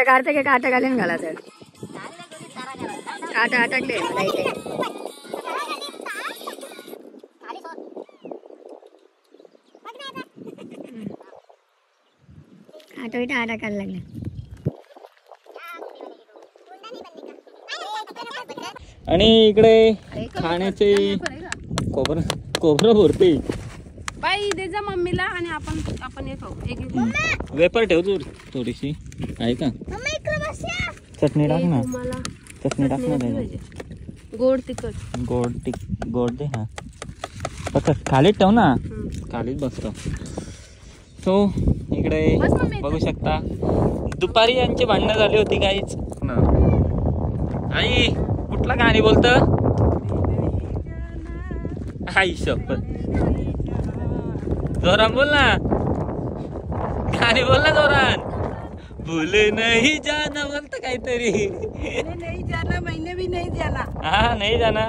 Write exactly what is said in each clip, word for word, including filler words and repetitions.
आता काढते की काटा घालीन घाला तर काटा अटकले आटा इथे आटा काढायला लागले. आणि इकडे खाण्याचे कोबर कोबर भरते बाई देजा मम्मीला आणि आपण आपण हे खाऊ. एक वेपर ठेव तू थोडीशी आहे का चटणी टाक ना चटणी टाक ना गोड तिखट गोड तिक गोड दे हा फक्त खालीच ठेव ना खालीच बसतो. तो इकडे बघू शकता दुपारी यांची भांडणं झाली होती काहीच ना. आई कुठला गाणी बोलत आई शपथ जोरान बोल ना गाणी बोल ना जोरान. भूले नहीं जाना बोलत काहीतरी नहीं जाना मैंने भी नहीं जाना. हा नाही जाना.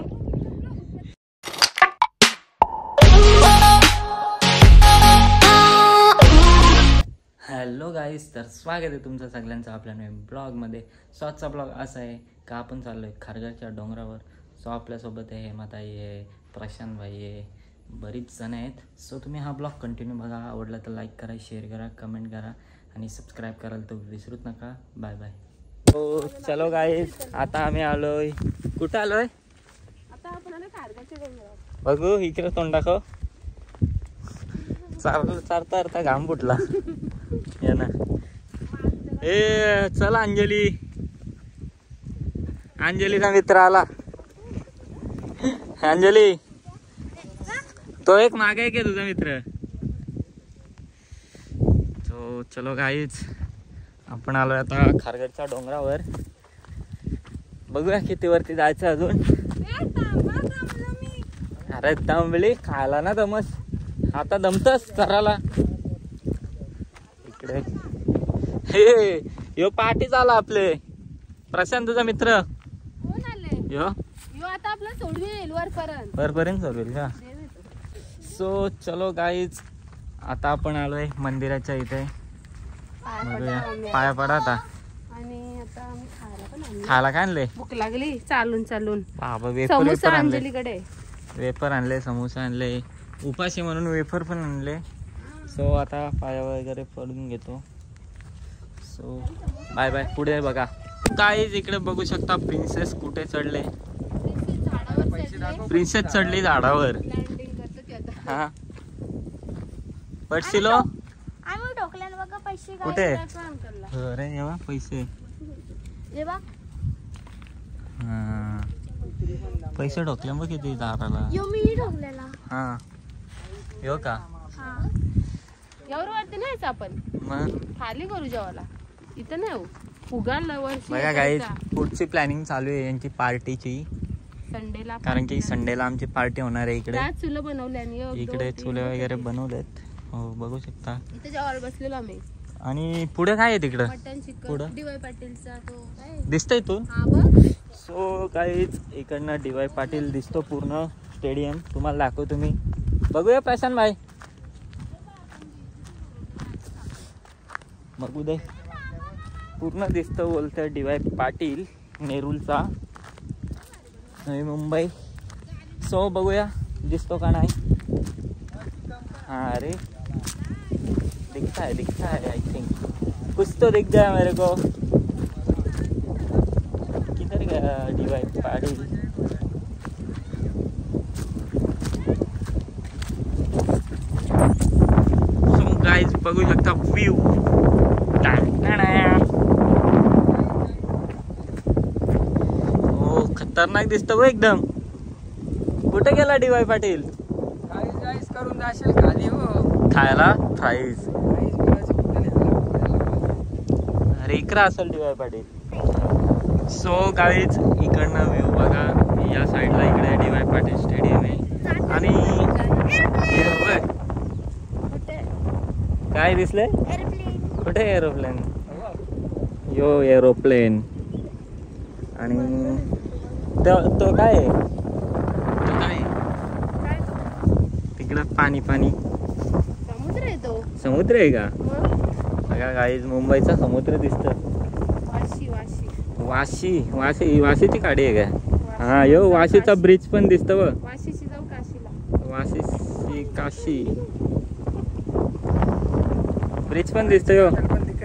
हॅलो गाईस तर स्वागत आहे तुमचं सगळ्यांचं आपल्या नवीन ब्लॉगमध्ये. सो आजचा ब्लॉग असा आहे का आपण चाललो आहे खारघरच्या डोंगरावर. सो आपल्यासोबत आहे हेमाताई आहे प्रशांत भाई आहे बरीच जण आहेत. सो तुम्ही हा ब्लॉग कंटिन्यू बघा. आवडला तर लाईक करा शेअर करा कमेंट करा आणि सबस्क्राईब करायला तर विसरूच नका. Bye bye. हो चलो गाईस आता आम्ही आलोय कुठं आलोय आता आपण आलो खारघरच्या डोंगरावर. बघू इकडे तोंड दाखव. चार चारता अर्था घाम फुटला या ना. ए चला अंजली अंजलीचा मित्र आला. अंजली तो एक मागे आहे की तुझा मित्र. तो चलो गाईच आपण आलोय आता खारघरच्या डोंगरावर. बघूया किती वरती जायचं अजून. अरे दमली खायला ना दमस आता दमतस करायला. इकडे हे यो पार्टी झाला आपले प्रशांत तुझा मित्र कोण आले यो यो आता आपला सोडवेल वरपर्यंत वरपर्यंत सोडवेल का. सो चलो गाईज आता आपण आलोय मंदिराच्या इथे. बघूया पाया पडा आता. आणि आता आम्ही खायला पण आणले. खायला काय आणले भूक लागली चालून चालून. बाबा वेफर समोसा वेफर आणले अंजलीकडे वेफर आणले समोसा आणले उपाशी म्हणून वेफर पण आणले. सो आता पाया वगैरे पडून घेतो. So bye bye. पुढे बघा काहीच इकडे बघू शकता प्रिन्सेस कुठे चढले. प्रिन्सेस चढली झाडावर. हा पडशिलो कुठे अरे येवा पैसे हा पैसे ठोकले मग किती झाडाला. हा यो का एवढं वरती नाहीच आपण मग खाली करू जेवायला इथं नाही उगाला वर्षी. बघा गाईज पुढची प्लॅनिंग चालू आहे यांची पार्टीची. संडेला कारण की संडेला आमची पार्टी होणार आहे इकडे. चुलं बनवल्या इकडे चुले वगैरे बनवलेत. हो बघू शकता इथे जेवायला बसलेलो आम्ही. आणि पुढे काय आहे तिकडं मटन चिकन पुढं डी वाय पाटीलचा तो काय दिसतंय इथून. हा बघ. सो काहीच इकडनं डी वाय पाटील दिसतो पूर्ण स्टेडियम. तुम्हाला दाखव तुम्ही बघूया प्रशांत भाई बघू दे पूर्ण दिसतं बोलतं D Y Patil नेरूलचा Navi Mumbai. So बघूया दिसतो का नाही. हाँ अरे दिखता है दिखता है आई थिंक कुछ तो दिख गया मेरे को. किधर गया D Y Patil. So guys बघू शकता व्यू. ओ खतरनाक दिसतो बघ एकदम. कुठे गेला डी वाय पाटील. करून जाशील खाली हो खायला फ्राईज. अरे इकडं असेल D Y Patil. So guys इकडनं व्ह्यू बघा. या साईडला इकडे डी वाय पाटील स्टेडियम आहे. आणि काय दिसले कुठे एरोप्लेन. यो एरोप्लेन. आणि तो काय आहे तो काय तिकडं पाणी पाणी समुद्र आहे तो. समुद्र आहे का बघा गाईज मुंबईचा समुद्र दिसतं. वाशी वाशी वाशीची गाडी आहे का? हा यो वाशीचा ब्रिज पण दिसतो बघ. वाशीशी जाऊ काशीला. वाशी काशी ब्रिज पण दिसतो यो.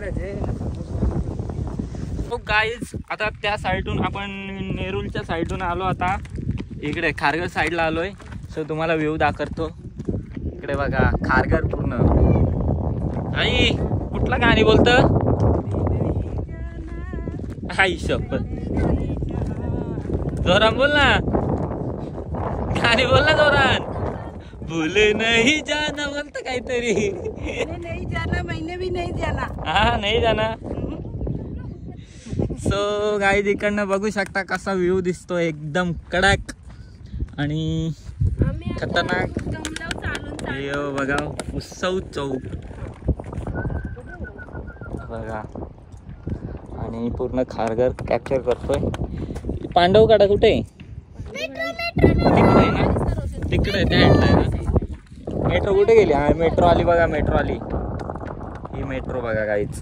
गाईज आता त्या साईडून आपण नेरूलच्या साईडून आलो. आता इकडे खारघर साईडला आलोय. सो तुम्हाला व्ह्यू दाखवतो. इकडे बघा खारघर पूर्ण. आई कुठला गाणी बोलत? आई शपथ जोरान बोल ना. गाणी बोल ना जोरान. भूले नहीं जाना बोलत काहीतरी. नहीं जाना मैंने भी नहीं जाना. हा नाही जाना. सो गाईज इकडनं बघू शकता कसा व्ह्यू दिसतो. एकदम कडक आणि खतरनाक. यो बघा उत्सव चौक बघा. आणि पूर्ण खारघर कॅप्चर करतोय. पांडव काढा कुठे? तिकडे ना तिकडे त्या आहे ना. मेट्रो कुठे गेली? हा मेट्रो आली बघा. मेट्रो आली. ही मेट्रो बघा गाईज.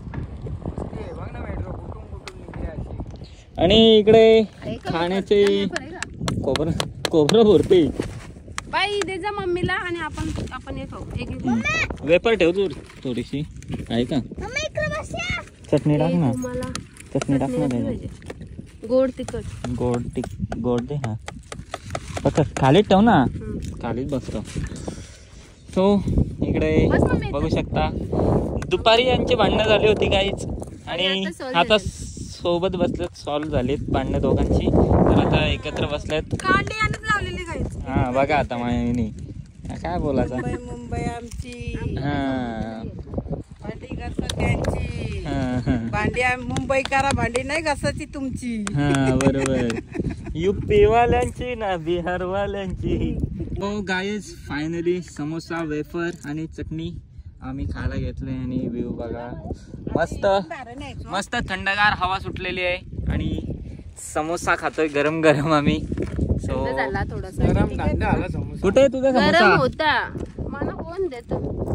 आणि इकडे खाण्याचे कोबरा कोबरा भरते. बाई दे जा मम्मीला आणि आपण आपण हे खाऊ. एक एक वेपर ठेव तू थोडीशी आहे का? चटणी टाक ना. मला चटणी टाक ना त्याच्यात. गोड तिखट. गोड टिक गोड दे. हा फक्त खालीच ठेव ना. खालीच बसतो. सो इकडे बघू शकता दुपारी यांची भांडणं झाली होती काहीच. आणि आता सोबत बसलेत. सॉल्व झालीत भांडणं दोघांची. तर आता एकत्र बसलेत. हा बघा आता मायनी काय बोलायचं. मुंबई आमची. हा भांडी घासा त्यांची. हा भांडी मुंबईकरा भांडी नाही घासाची तुमची. हा बरोबर. युपी वाल्यांची ना बिहार वाल्यांची. हो गाईज फायनली समोसा वेफर आणि चटणी आम्ही खायला घेतले. आणि व्ह्यू बघा मस्त मस्त थंडगार हवा सुटलेली आहे. आणि समोसा खातोय गरम गरम आम्ही. सो झाला थोडासा कुठे आहे तुझा गरम समोसा? होता. मला कोण देत?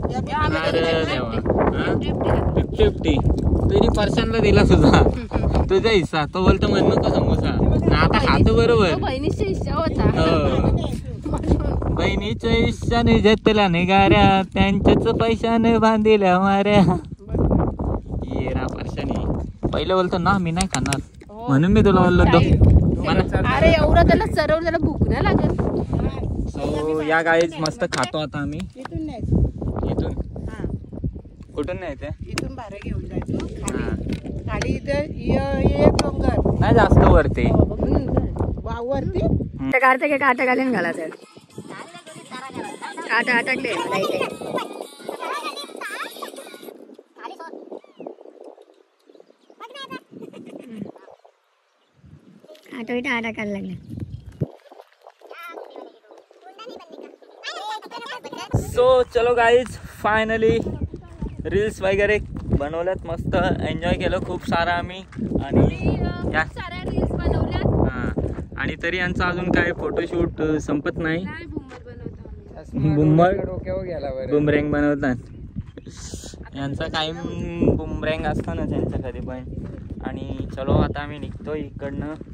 फिफ्टी फिफ्टी तरी पर्सनला दिला तुझा तुझा हिस्सा. तो बोलतो म्हण नको समोसा. आता खातो बरोबर. बहिणीचा हिस्सा होता. हो बहिणीच्या हिस्साने घेतल्या निगाऱ्या. त्यांच्याच पैशाने बांधिल्या माऱ्या. ये रा पर्शाने पहिलं बोलतो ना मी नाही खाणार. म्हणून मी तुला बोललो. अरे एवढं त्याला चरवलं त्याला भूक नाही लागत. सो या गाईज मस्त खातो आता आम्ही. इथून नाही. इथून हा कुठून नाही ते इथून भाडं घेऊन जायचो. खाली खाली इथं ये डोंगर नाही जास्त वरती. वावरती काढते की काटा घालीन घालायचं. काटा अटकले आटा इटा अटकायला लागले. सो चलो गाईज फायनली रील्स वगैरे बनवल्यात. मस्त एन्जॉय केलं खूप सारा आम्ही. आणि या साऱ्या रील्स बनवल्यात. हां आणि तरी यांचा अजून काय फोटोशूट संपत नाही. नाही बुमर बनवतो आम्ही. बुमर डोक्यावर गेला बरं. बुमरँग बनवतात. यांचा काही बुमरँग असताना त्यांच्या कधी पण. आणि चलो आता आम्ही निघतो इकडनं.